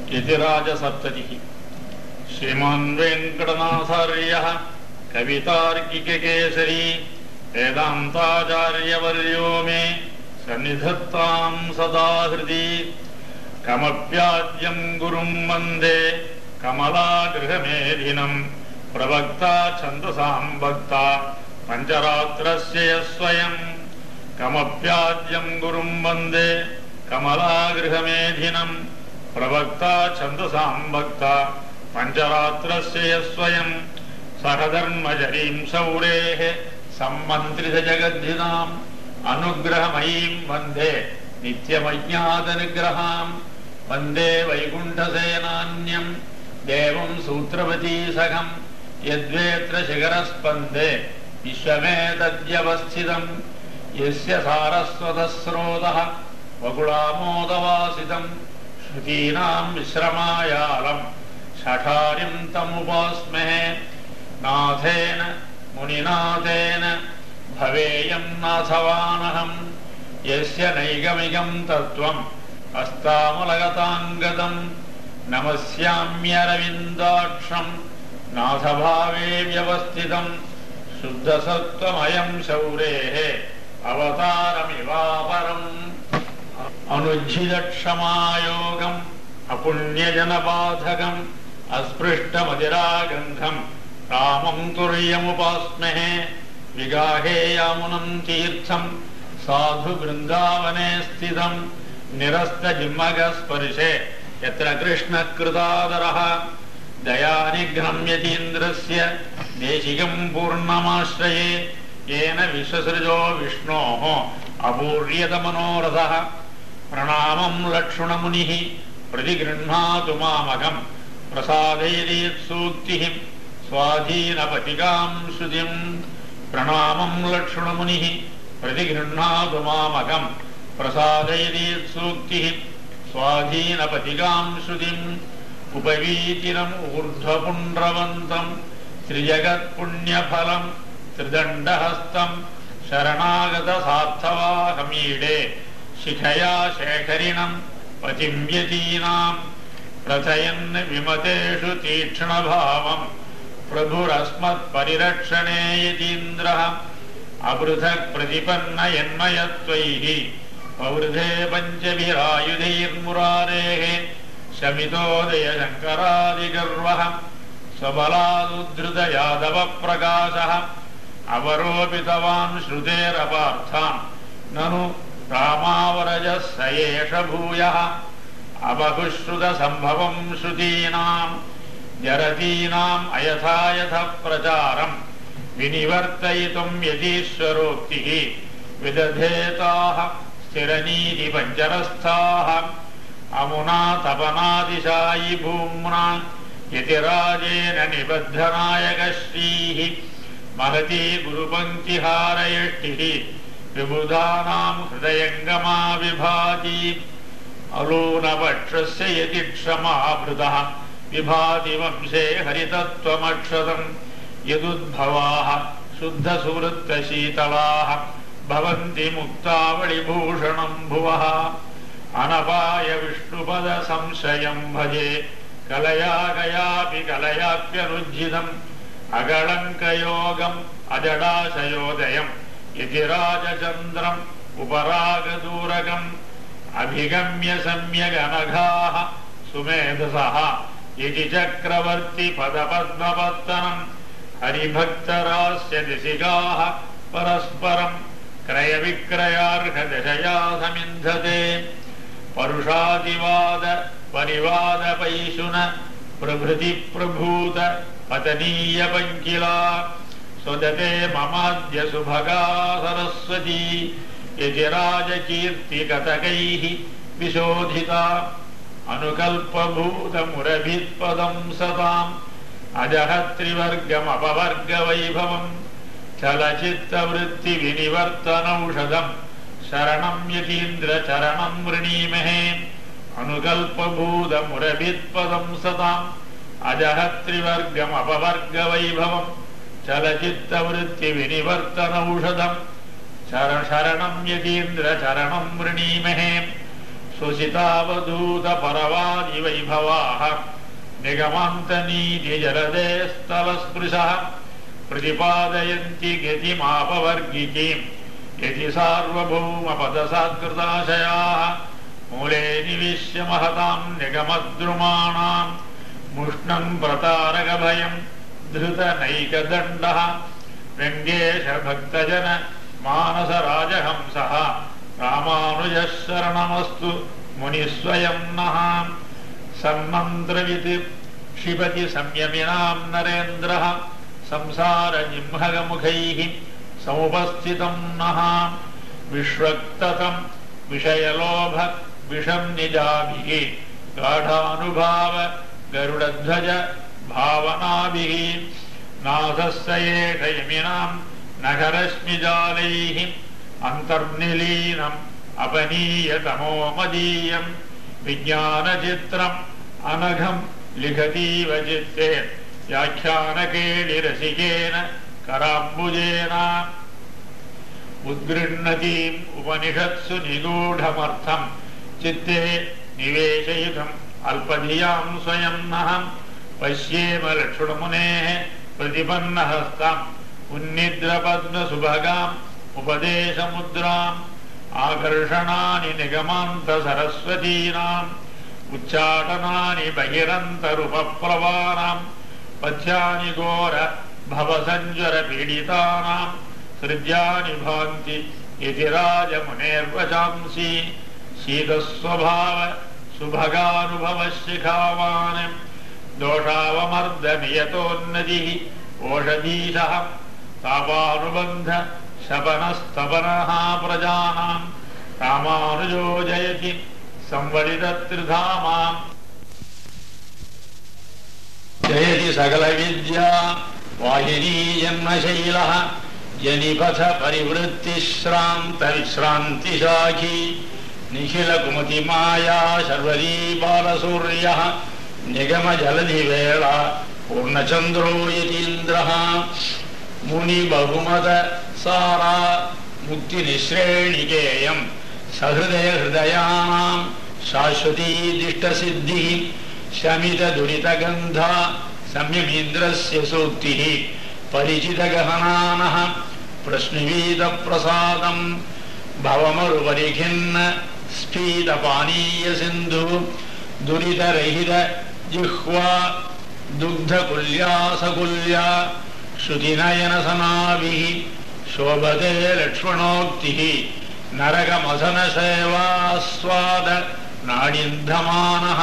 यतिराजसप्ततिः श्रीमान् वेङ्कटनाथार्यः कवितार्किककेसरी वेदान्ताचार्यवर्यो मे सन्निधत्तां सदा हृदि कमप्याद्यं गुरुं वन्दे कमलागृहमेधिनं प्रवक्ता छन्दसां भक्ता पञ्चरात्रस्य यः स्वयं कमप्याद्यं गुरुं वन्दे कमलागृहमेधिनं प्रवक्ता छन्दसां भक्ता पञ्चरात्रस्य यः स्वयं सहधर्मचरीं सौरेः सम्मन्त्रितजगद्धिताम् अनुग्रहमयीं वन्दे नित्यमज्ञातनिग्रहां वन्दे वैकुण्ठसेनान्यं देवं सूत्रवती सखं यद्वेत्र शिखरस्पन्दे विश्वमेतद्यवस्थितं यस्य सारस्वतस्रोतः वकुलामोदवासितं श्रुतीनां विश्रमायालं शठारिं तमुपास्महे नाथेन मुनिनाथेन भवेयं नाथवानहं यस्य नैगमिकं तत्त्वम् अस्तामलगताङ्गतं नमस्याम्यरविन्दाक्षं नाथभावे व्यवस्थितं शुद्धसत्त्वमयं शौरेः अवतारमिवापरम् अनुज्झितक्षमायोगम् अपुण्यजनबाधकम् अस्पृष्टमदिरागन्धं रामं तुर्यमुपास्महे विगाहे यामुनं तीर्थं साधु वृन्दावने स्थितं निरस्तजिह्मगस्पर्शे यत्र कृष्णकृतादरः दयानिघ्नं यतीन्द्रस्य देशिकं पूर्णमाश्रये येन विश्वसृजो विष्णोः अपूर्यतमनोरथः प्रणामं लक्ष्मणमुनिः प्रतिगृह्णातु मामकं प्रसादयेत्सूक्तिः स्वाधीनपतिकां श्रुतिं प्रणामं लक्ष्मणमुनिः प्रतिगृह्णातु मामकं प्रसादयेत्सूक्तिः स्वाधीनपतिकां श्रुतिम् उपवीतिनम् ऊर्ध्वपुण्ड्रवन्तं त्रिजगत्पुण्यफलं त्रिदण्डहस्तं शरणागतसार्थवाहमीडे शिखया शेखरिणं पतिं यतीनां प्रथयन् विमतेषु तीक्ष्णभावं प्रभुरस्मत्परिरक्षणे यतीन्द्रः अवृथक् प्रतिपन्नयन्मयत्वैः पवृधे पञ्चभिरायुधैर्मुरारेः शमितोदयशङ्करादिगर्वः स्वबलादुद्धृतयादवप्रकाशः अवरोपितवान् श्रुतेरपार्थान् ननु रामावरजः स एष भूयः अबहुश्रुतसम्भवं श्रुतीनां जरतीनाम् अयथायथ प्रचारं विनिवर्तयितुं यदीश्वरोक्तिः विदधेताः स्थिरनीतिपञ्चरस्थाः अमुना तपनादिशायि भूम्ना यतिराजेन निबद्धनायकश्रीः महती गुरुपङ्क्तिहारयष्टिः विबुधानां हृदयङ्गमा विभाति अलोनवक्षस्य यतिक्षमाभृतः विभाति वंशे हरितत्वमक्षतं यदुद्भवाः शुद्धसुवृत्तशीतलाः भवन्ति मुक्तावलिभूषणं भुवः अनपाय विष्णुपदसंशयं भजे कलया कयापि कलयाप्यनुज्झितम् अगलङ्कयोगम् अजडाशयोदयम् यतिराजचन्द्रम् उपरागदूरकम् अभिगम्य सम्यगनघाः सुमेधसः यतिचक्रवर्ति पदपद्मपत्तनम् हरिभक्तरास्य दिशिकाः परस्परम् क्रयविक्रयार्हदशया समिन्धते परुषादिवाद परिवादपैशुन प्रभृति प्रभूत पतनीय पङ्किला स्वदते ममाद्य सुभगा सरस्वती यतिराजकीर्तिकतकैः विशोधिता अनुकल्पभूतमुरभित्पदं सताम् अजहत्रिवर्गमपवर्गवैभवम् चलचित्तवृत्तिविनिवर्तनौषधम् शरणं यतीन्द्रचरणं वृणीमहे अनुकल्पभूतमुरभित्पदं सताम् अजहत्रिवर्गमपवर्गवैभवम् चलचित्तवृत्तिविनिवर्तनौषधम् शरणं यतीन्द्रचरणं वृणीमहे स्वसितावधूतपरवादिवैभवाः निगमान्तनीतिजलदे स्थलस्पृशः प्रतिपादयन्ति गतिमापवर्गिकीम् यति सार्वभौमपदसात्कृताशयाः मूले निविश्य महतां निगमद्रुमाणां मुष्णं प्रतारकभयं धृतनैकदण्डः व्यङ्गेशभक्तजन मानसराजहंसः रामानुजः शरणमस्तु मुनिस्वयं नः सन्मन्त्रवित् क्षिपति संयमिनां नरेन्द्रः संसारजिह्मगमुखैः समुपस्थितं नः विश्वक्ततं विषयलोभ विषं निजाभिः गाढानुभाव गरुडध्वज भावनाभिः नाथस्य एष यमिनां नखरश्मिजालैः अन्तर्निलीनम् अपनीयतमो मदीयं विज्ञानचित्रम् अनघं लिखतीव चित्ते व्याख्यानकेलिरसिकेन कराम्बुजेन उद्गृह्णतीम् उपनिषत्सु निगूढमर्थं चित्ते निवेशयितुम् अल्पधियां स्वयं नः पश्येम लक्ष्मणमुनेः प्रतिपन्नहस्ताम् उन्निद्रपद्मसुभगाम् उपदेशमुद्राम् आकर्षणानि निगमान्तसरस्वतीनाम् उच्चाटनानि बहिरन्तरुपप्लवानाम् पथ्यानि घोर भवसञ्ज्वरपीडितानाम् सृज्यानि भान्ति इति राजमुनेर्वचांसि शीतस्वभाव सुभगानुभवशिखावान् दोषावमर्दनियतोन्नतिः ओषधीशः तापानुबन्ध शपनस्तपनः प्रजानां रामानुजो जयति संवलितत्रिधामाम् जयति सकलविद्या वाहिनी जन्मशैलः जनिपथ परिवृत्तिश्रान्तविश्रान्तिशाखी निखिलकुमतिमाया शर्वरी बालसूर्यः निगमजलधिवेला पूर्णचन्द्रो यतीन्द्रः मुनिबहुमत सारा मुक्तिनिःश्रेणिकेयं सहृदयहृदयानां शाश्वती दिष्टसिद्धिः शमितदुरितगन्धा संयमीन्द्रस्य सूक्तिः परिचितगहनानः प्रश्निवीतप्रसादं भवमरुपरिखिन्न स्फीतपानीयसिन्धु दुरितरहित जिह्वा दुग्धकुल्यासकुल्या श्रुतिनयनसनाभिः शोभते लक्ष्मणोक्तिः नरकमसनसेवास्वाद नाडीन्धमानः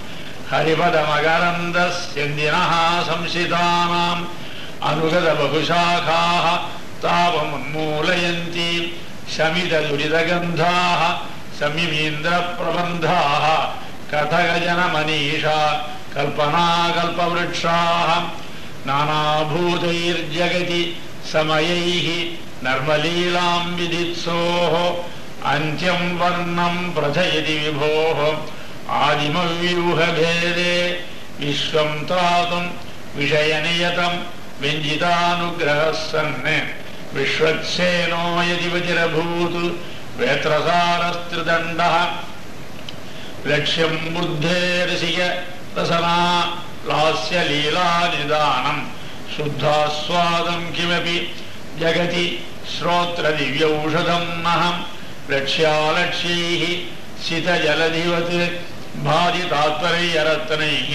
हरिपदमकरन्दस्यन्दिनः संसितानाम् अनुगतबहुशाखाः तापमुन्मूलयन्ति शमितदुरितगन्धाः संयमीन्द्रप्रबन्धाः कथगजनमनीषा कल्पनाकल्पवृक्षाः नानाभूतैर्जगति समयैः नर्मलीलां विदित्सोः अन्त्यं वर्णं प्रथयति विभोः आदिमव्यूहभेदे विश्वं त्रातुं विषयनियतं व्यञ्जितानुग्रहः सन् विश्वक्सेनो यदि वज्रभूत् वेत्रसारस्त्रिदण्डः लक्ष्यं बुद्धेर्षिय रसना लास्यलीलानिदानं शुद्धास्वादं किमपि जगति श्रोत्रदिव्यौषधं नः लक्ष्यालक्ष्यैः सितजलधिवत् भाति तात्पर्यरत्नैः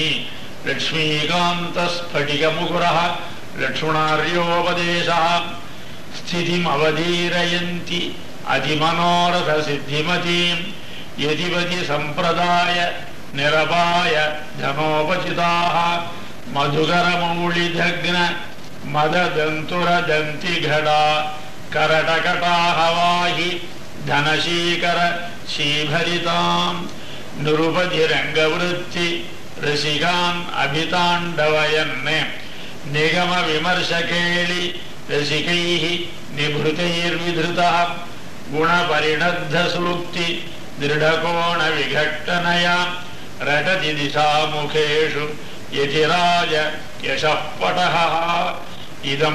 लक्ष्मीकान्तस्फटिकमुकुरः लक्ष्मणार्योपदेशः स्थितिमवधीरयन्ति अतिमनोरथसिद्धिमतीं यतिपति सम्प्रदाय निरपाय धनोपचिताः मधुकरमौलिधग्न मददन्तुरदन्तिघटा करटकटाहवाहि धनशीकर शीभरितां निरुपधिरङ्गवृत्ति रसिकान् अभिताण्डवयन् निगमविमर्शकेळि रसिकैः निभृतैर्विधृतः गुणपरिणद्धसूक्ति दृढकोणविघट्टनया रटति दिशामुखेषु यतिराज यशःपटः इदं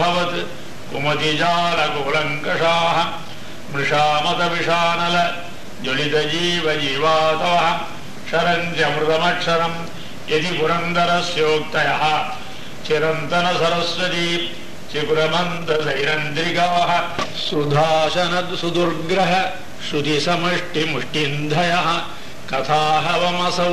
प्रथमसम्भवत् कुमतिजालकुलङ्कषाः मृषामतविषानल ज्वलितजीवजीवातवः शरन्त्यमृतमक्षरम् यदि पुरन्दरस्योक्तयः चिरन्तनसरस्वती चिकुरमन्दसैरन्द्रिकाः सुधाशनसुदुर्ग्रह श्रुतिसमष्टिमुष्टिन्धयः कथाहवमसौ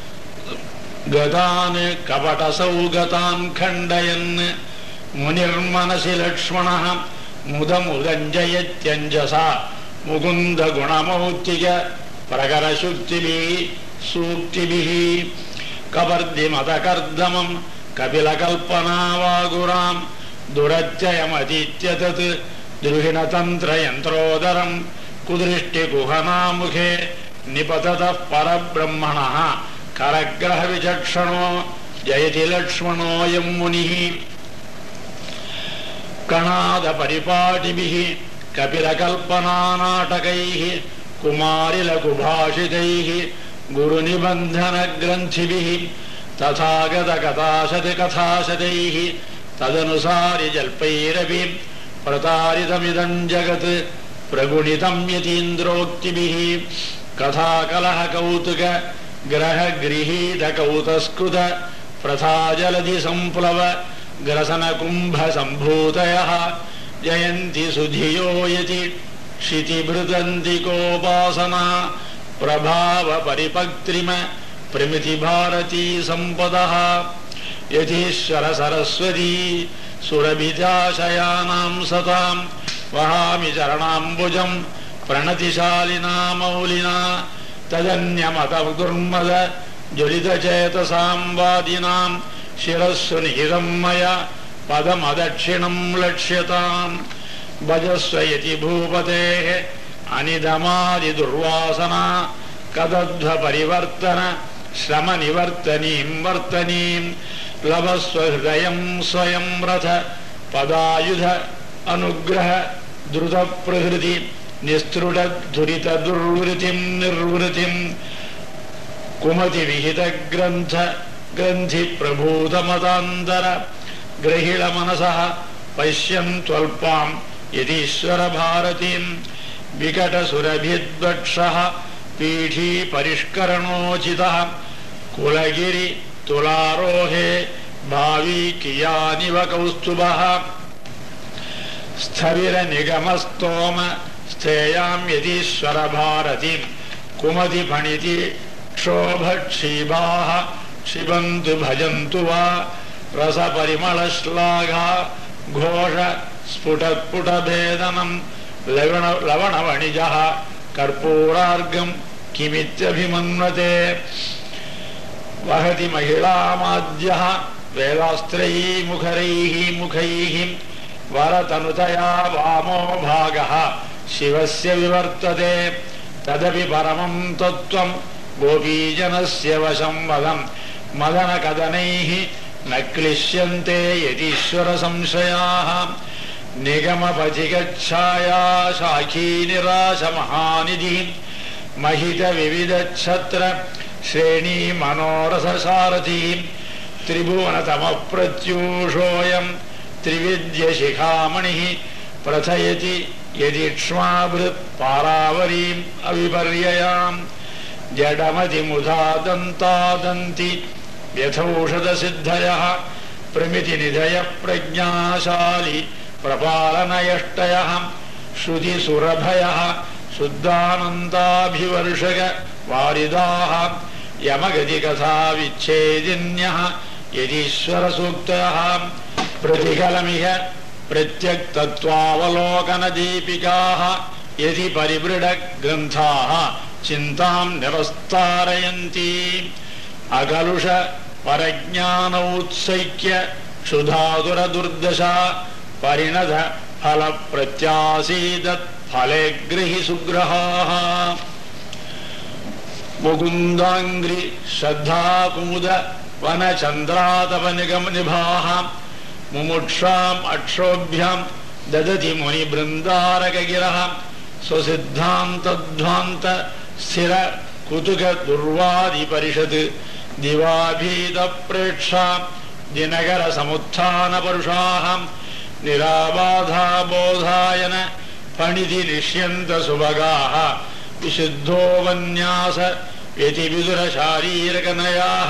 गतान् कपटसौगतान् खण्डयन् मुनिर्मनसि लक्ष्मणः मुदमुदञ्जयत्यञ्जसा मुकुन्दगुणमौक्तिक प्रकरशुक्तिभिः सूक्तिभिः कपर्दिमतकर्दमं कपिलकल्पनावागुरां दुरत्ययमतीत्यतत् द्रुहिणतन्त्रयन्त्रोदरं कुदृष्टिकुहनामुखे निपततः परब्रह्मणः करग्रहविचक्षणो जयति लक्ष्मणोऽयं मुनिः कणादपरिपाटिभिः कपिलकल्पनानाटकैः कुमारिलघुभाषितैः गुरुनिबन्धनग्रन्थिभिः तथागतकथाशतकथाशतैः तदनुसारि जल्पैरपि प्रतारितमिदं जगत् प्रगुणितं यतीन्द्रोक्तिभिः कथाकलहकौतुक ग्रहगृहीतकौतस्कृत प्रथाजलधिसम्प्लव ग्रसनकुम्भसम्भूतयः जयन्ति सुधियो यति क्षितिभृतन्तिकोपासना प्रभावपरिपक्त्रिम प्रमितिभारती सम्पदः यतीश्वर सरस्वती सुरभिजाशयानां सतां वहामि चरणाम्बुजं प्रणतिशालिना मौलिना तदन्यमतदुर्मद ज्वलितचेतसां वादिनां शिरस्सु निहितं मया पदमदक्षिणं लक्ष्यताम् भजस्व यति भूपतेः अनिदमादिदुर्वासना कदध्वपरिवर्तन श्रमनिवर्तनीं वर्तनीं लभस्व हृदयं स्वयं रथ पदायुध अनुग्रह द्रुतप्रहृति निस्तृढधुरितदुर्वृतिं निर्वृतिं कुमतिविहितग्रन्थ ग्रन्थिप्रभूतमतान्तर ग्रहिणमनसः पश्यन्त्वल्पां यतीश्वरभारतीं विकटसुरभिद्वक्षः पीठी परिष्करणोचितः कुलगिरि तुलारोहे भावी कियानिव कौस्तुभः स्थविरनिगमस्तोम स्थेयां यतीश्वरभारतीं कुमतिफणिति क्षोभक्षीभाः क्षिबन्तु भजन्तु वा रसपरिमलश्लाघा घोष स्फुटत्पुटभेदनं लवणवणिजः कर्पूरार्घं किमित्यभिमन्वते वहति महिलामाद्यः वेलास्त्रैः मुखरैः मुखैः वरतनुतया वामो भागः शिवस्य विवर्तते तदपि परमं तत्त्वं गोपीजनस्य वशं वदं मदनकदनैः न क्लिश्यन्ते यतीश्वर संशयाः निगमपथिगच्छाया शाखी निराश महानिधि महित विविधच्छत्र श्रेणी मनोरससारथि त्रिभुवनतमप्रत्यूषोऽयं त्रिविद्यशिखामणिः प्रथयति यदिक्ष्माभृत् पारावरीम् अविपर्ययाम् जडमतिमुधा दन्तादन्ति व्यथौषधसिद्धयः प्रमितिनिधयः प्रज्ञाशाली प्रपालनयष्टयः श्रुतिसुरभयः शुद्धानन्दाभिवर्षक वारिदाः यमगतिकथा विच्छेदिन्यः यतीश्वरसूक्तयः प्रतिकलमिह प्रत्यक्तत्वावलोकनदीपिकाः यदि परिवृढग्रन्थाः चिन्तां निरस्तारयन्ति अकलुष परज्ञानौत्सैक्य क्षुधातुरदुर्दशा परिणत फलप्रत्यासीदत् फले गृहि सुग्रहाः मुकुन्दाङ्घ्रि श्रद्धा कुमुद वनचन्द्रातपनिगमनिभाः मुमुक्षाम् अक्षोभ्यां ददति मुनिबृन्दारकगिरः स्वसिद्धान्तध्वान्त स्थिर कुतुक दुर्वादिपरिषत् दिवाभीतप्रेक्षा दिनकर समुत्थानपरुषाः निराबाधा बोधायन फणिति निष्यन्त सुभगाः विशुद्धो वन्यास व्यतिविदुर शारीरकनयाः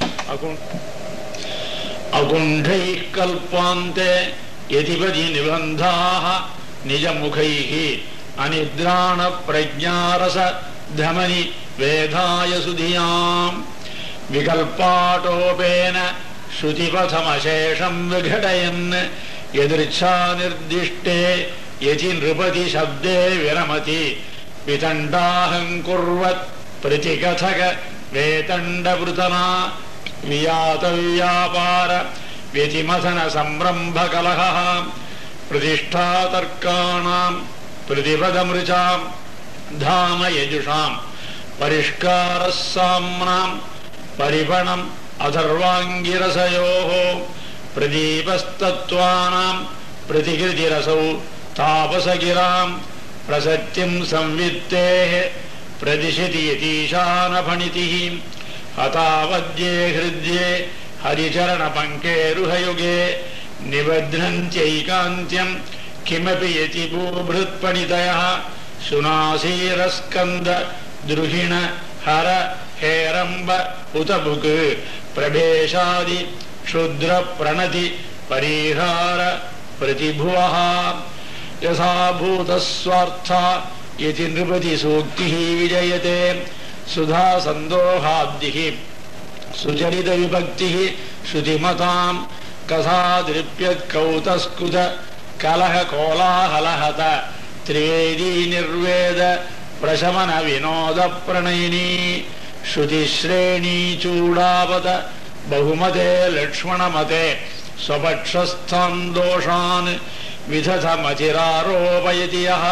अकुण्ठैः कल्पान्ते यतिपदि निबन्धाः निजमुखैः अनिद्राण प्रज्ञारस धमनि वेधाय सुधियाम् विकल्पाटोपेन श्रुतिपथमशेषं विघटयन् यदृच्छा निर्दिष्टे यति नृपति शब्दे विरमति वितण्डाहङ्कुर्वत् प्रतिकथक वेतण्डवृतना वियातव्यापार व्यतिमथन संरम्भकलहः प्रतिष्ठातर्काणां प्रतिपदमृचां धाम यजुषां परिष्कारः साम्नां परिपणम् अथर्वाङ्गिरसयोः प्रदीपस्तत्त्वानां प्रतिकृतिरसौ तापसगिरां प्रसत्यं संवित्तेः प्रदिशति यतीशानफणितिः हतावद्ये हृद्ये हरिचरणपङ्केरुहयुगे निबध्नन्त्यैकान्त्यं किमपि यतिभूभृत्पणितयः सुनासीरस्कन्द द्रुहिण हर हेरम्ब उतबुक् प्रभेशादि क्षुद्र प्रणति परिहार प्रतिभुवः यथाभूतस्वार्था यति नृपति सूक्तिः विजयते सुधा संदोहाब्धिः सुचरित विभक्तिः श्रुतिमतां कथादृप्यत्कौतस्कुत कलह कोलाहलहत त्रिवेदी निर्वेद प्रशमन विनोद प्रणयिनी श्रुतिश्रेणी चूडावत बहुमते लक्ष्मणमते स्वपक्षस्थान् दोषान् विधथमतिरारोपयति यः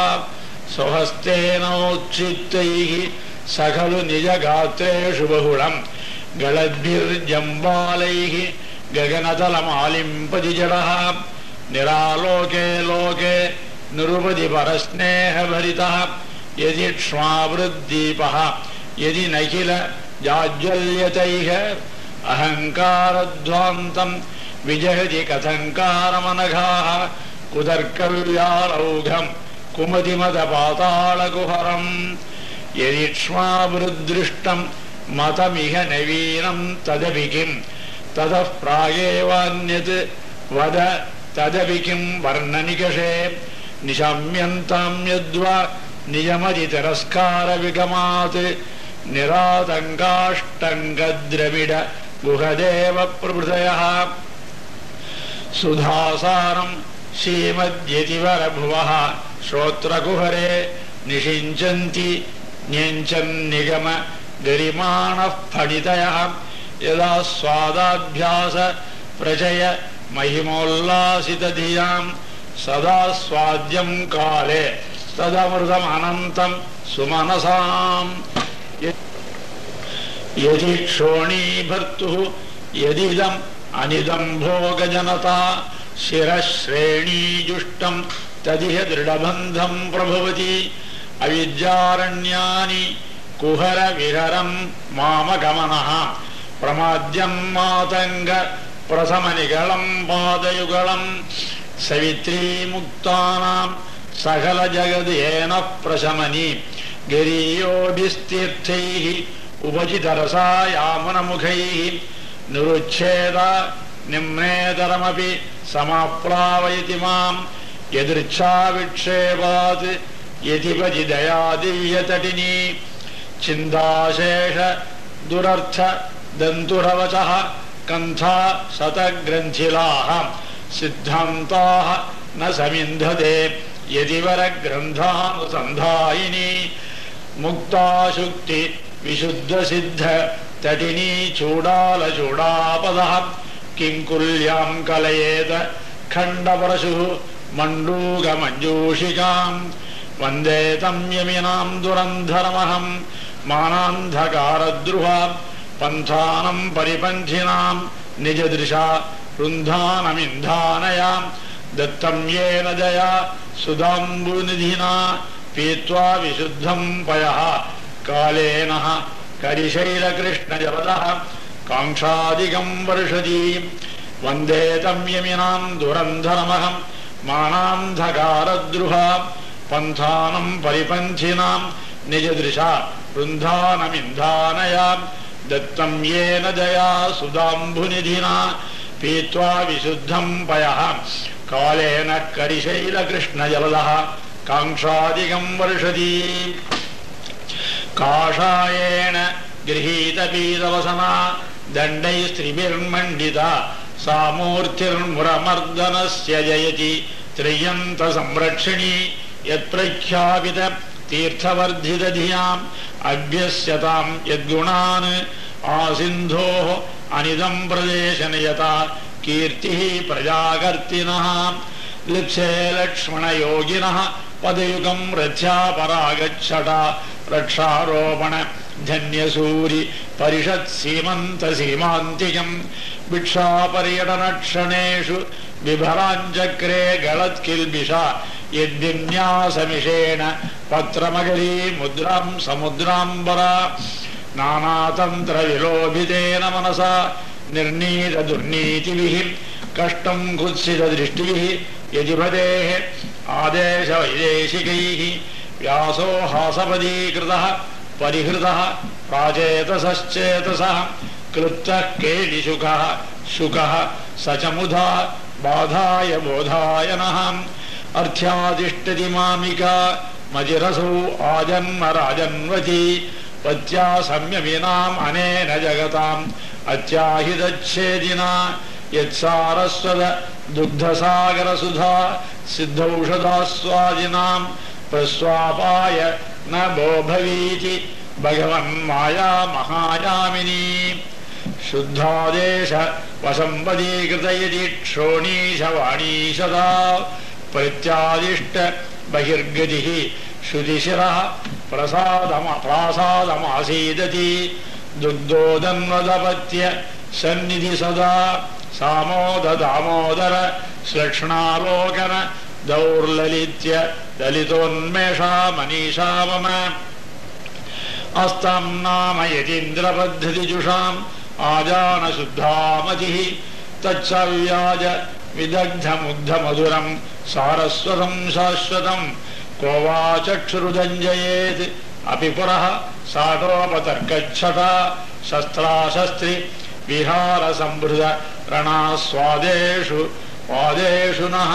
स्वहस्तेनोच्छित्तैः स खलु निजगात्रेषु बहुलं गलद्भिर्जम्बालैः गगनतलमालिम्पति जडः निरालोके लोके निरुपति परस्नेहभरितः यदि क्ष्मावृद्दीपः यदि नखिल जाज्वल्यतैः अहङ्कारध्वान्तं विजहति कथङ्कारमनघाः कुतर्कव्यालौघं कुमतिमदपातालकुहरम् यदि क्ष्मावृद्दृष्टं मतमिह नवीनं तदपि किं ततः प्रागेवान्यत् वद तदपि किं वर्णनिकषे निशम्यन्तां यद्वा निजमतितिरस्कारविगमात् निरातङ्काष्टङ्गद्रविड गुहदेव प्रभृतयः सुधासारं श्रीमद्यतिवरभुवः श्रोत्रकुहरे निषिञ्चन्ति न्यञ्चन्निगम गरिमाणः फणितयः यदा स्वादाभ्यास प्रचय महिमोल्लासितधियां सदा स्वाद्यं काले तदमृतमनन्तं सुमनसाम् यदि क्षोणीभर्तुः यदिदम् अनिदं भोगजनता शिरश्रेणीजुष्टं तदिह दृढबन्धं प्रभवति अविद्यारण्यानि कुहर विहरं मामगमनः प्रमाद्यं मातङ्ग प्रथमनिगलं पादयुगलं सवित्रीमुक्तानां सकल जगदेन प्रशमनि गिरीयोभिस्तीर्थैः उपचितरसा यामनमुखैः निरुच्छेद निम्नेतरमपि समाप्लावयति मां यदृच्छाविक्षेपात् यतिपतिदया दिव्यतटिनी चिन्ताशेष दुरर्थ दन्तुरवचः कन्था शतग्रन्थिलाः सिद्धान्ताः न समिन्धते यतिवरग्रन्थानुसन्धायिनी मुक्ताशुक्ति विशुद्धसिद्ध तटिनी चूडालचूडापदः किङ्कुल्यां कलयेत खण्डपरशुः मण्डूकमञ्जूषिकां वन्दे तं यमिनां दुरन्धरमहं मानान्धकारद्रुहा पन्थानं परिपन्थिनां निजदृशा रुन्धानमिन्धानयां दत्तं येन दया सुधाम्बुनिधिना पीत्वा विशुद्धं पयः कालेन करिशैलकृष्णजलदः काङ्क्षादिकं वर्षति वन्दे तं यमिनां दुरन्धरमहं मानान्धकारद्रुहा पन्थानं परिपन्थिनां निजदृशा वृन्धानमिन्धानया दत्तं येन दया सुधाम्बुनिधिना पीत्वा विशुद्धं पयः कालेन करिशैलकृष्णजलदः काङ्क्षादिकं वर्षति काषायेण गृहीतपीतवसना दण्डैस्त्रिभिर्मण्डिता सा मूर्तिर्मुरमर्दनस्य जयति त्र्यन्तसंरक्षिणी यत्प्रख्यापित तीर्थवर्धितधियाम् अभ्यस्यतां यद्गुणान् आसिन्धोः अनिदं प्रदेशनयता कीर्तिः प्रजाकर्तिनः लिप्से लक्ष्मणयोगिनः पदयुगं रथ्या परागच्छटा रक्षारोपण धन्यसूरि परिषत् सीमन्त सीमान्तिकं भिक्षापर्यटनक्षणेषु विभराञ्चक्रे गलत्किल्बिषा यद्विन्यासमिषेण पत्रमगरी मुद्रां समुद्राम्बरा नानातन्त्रविलोभितेन मनसा निर्नीतदुर्नीतिभिः कष्टं कुत्सितदृष्टिभिः यतिपतेः आदेशवैदेशिकैः व्यासो हासपदीकृतः परिहृतः प्राचेतसश्चेतसः क्लुप्तः केलिशुकः शुकः स च मुधा बाधाय बोधाय नः अर्थ्यातिष्ठति मामिका मजिरसौ आजन्म राजन्वती पत्या संयमिनाम् अनेन जगताम् अत्याहितच्छेदिना यत्सारस्वत दुग्धसागरसुधा सिद्धौषधास्वादिनाम् प्रस्वापाय न भोभवीति भगवन्माया महायामिनी शुद्धादेश वसंपदीकृतयति क्षोणीशवाणीशदा प्रत्यादिष्ट बहिर्गतिः श्रुतिशिरः प्रासादमासीदति दुग्धोदन्वदपत्य सन्निधि सदा सामोद दामोदर श्लक्ष्णालोकन दौर्ललित्य ललितोन्मेषा मनीषा मम अस्तां नाम यतीन्द्रपद्धतिजुषाम् आजानशुद्धामतिः तत्सव्याज विदग्धमुग्धमधुरं सारस्वतं शाश्वतं को वा चक्षुरुदञ्जयेत् अपि पुरः साटोपतर्कच्छटा शस्त्राशस्त्रि विहारसंभृत रणास्वादेषु वादेषु नः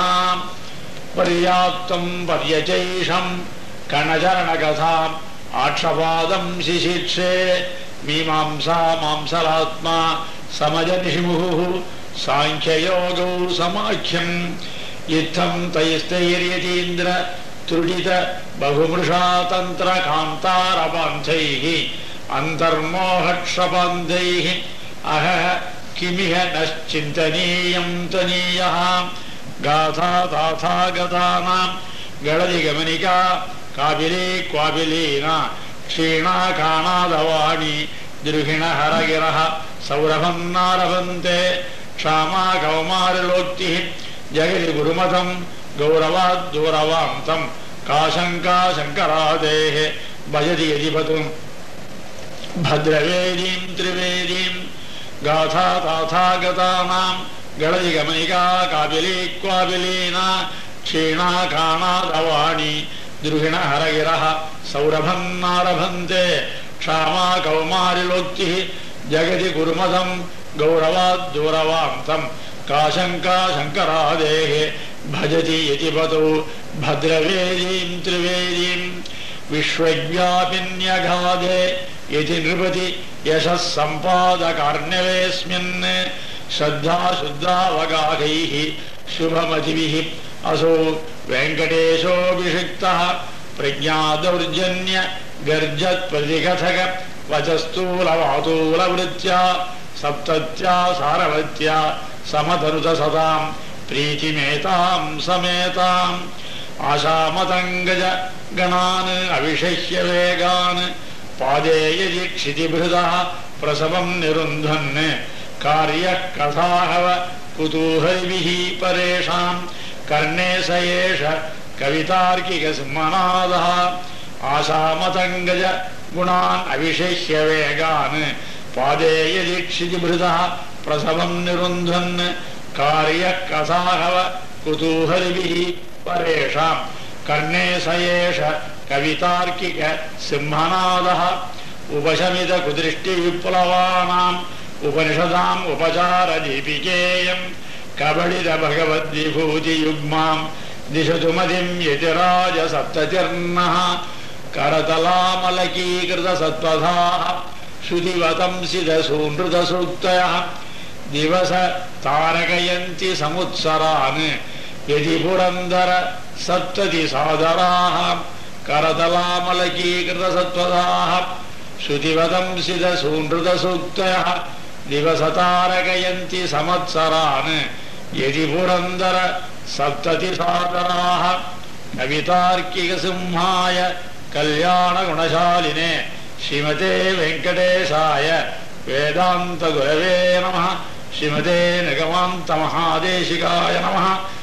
पर्याप्तं पर्यचैषं कणचरणकथाम् आक्षपादं शिशिक्षे मीमांसा मांसलात्मा समजनिषिमुहुः साङ्ख्ययोगौ समाख्यं इत्थं तैस्तैर्यतीन्द्र त्रुटित बहुमृषा तन्त्र कान्तारपान्थैः अन्तर्मोहक्षपान्धैः अहः किमिह नश्चिन्तनीयं तनीयः गाथा ताथा गतानां गणदिगमनिका काबिली क्वाबिलीना क्षीणा काणादवाणी द्रुहिणहरगिरः सौरभं नारभन्ते क्षामा कौमारलोक्तिः जगति गुरुमतं गौरवाद्दूरवान्तं काशङ्का शङ्करादेः भजति यदिपतुं भद्रवेदीं त्रिवेदीं गाथा ताथा गतानां गणदिगमनिका काबिली क्वाबिलीना क्षीणा काणादवाणी द्रुहिणहरगिरः सौरभं नारभन्ते क्षामा कौमारिलोक्तिः जगति गुरुमतं गौरवाद्दूरवान्तं काशङ्का शङ्करादेः भजति यतिपतौ भद्रवेदीं त्रिवेदीं विश्वव्यापिन्यगाधे यति नृपति यशः सम्पादकार्णवेऽस्मिन् श्रद्धा शुद्धावगाहैः शुभमतिभिः असौ वेङ्कटेशोऽभिषिक्तः प्रज्ञादौर्जन्य गर्जत्प्रतिकथक वचस्तूलवातूलवृत्त्या सप्तत्या सारवत्या समतनुत सतां प्रीतिमेतां समेताम् आशामतङ्गज गणान् अविषह्य वेगान् पादे यदि क्षितिभृतः प्रसवं निरुन्धन् कार्यः कथाहव कुतूहलिभिः परेषां कर्णे स एष कवितार्किकसिंहनादः आशामतङ्गज गुणान् अविषह्य वेगान् पादे यदि क्षितिभृतः प्रसवं निरुन्धन् कार्यः कथाहव कुतूहलिभिः परेषां कर्णे स एष கவிதார்க்கிக சிம்மநாதः உபசமித குதிருஷ்டி விப்ளவானாம் உபனிஷதாம் உபசார தீபிகேயம் கபடித பகவத் விபூதி யுக்மாம் திசது மதிம் யதிராஜ சப்ததிர்ணः करतलामलकीकृत सत्वधाः श्रुतिवतंसिद सूनृत सूक्तयः दिवस तारकयन्ति समुत्सरान् यदि पुरन्दर सप्तति सादराः करतलामलकीकृत सत्वधाः श्रुतिवतंसिद सूनृत सूक्तयः दिवस तारकयन्ति संवत्सरान् यदि पुरन्दर सप्तति सादराः कवितार्किक सिंहाय कल्याण गुणशालिने श्रीमते वेंकटेशाय वेदांत गुरवे नमः श्रीमते निगमांत महादेशिकाय नमः।